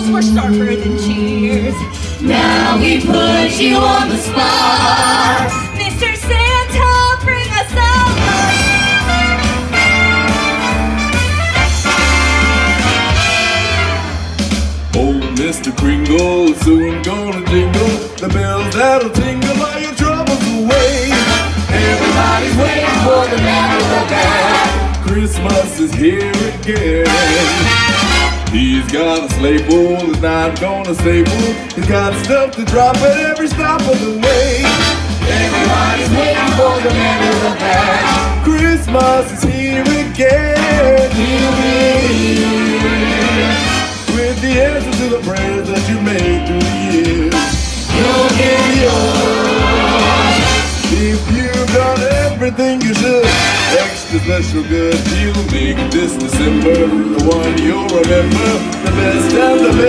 rules were sharper than cheers. Now we put you on the spot. Mr. Santa, bring us some luck. Oh, Mr. Kringle, soon gonna jingle the bells that'll tingle all your troubles away. Everybody's waiting for the man with the bag. Christmas is here again. He's got a sleigh full, he's not gonna stay full. He's got stuff to drop at every stop of the way. Everybody's waiting for the man with the bag. Christmas is here again. He'll be here with the answers to the prayers that you made through the years. You'll get yours if you've done everything you should. Extra special good, you'll make this December the one you'll remember, the best and the best.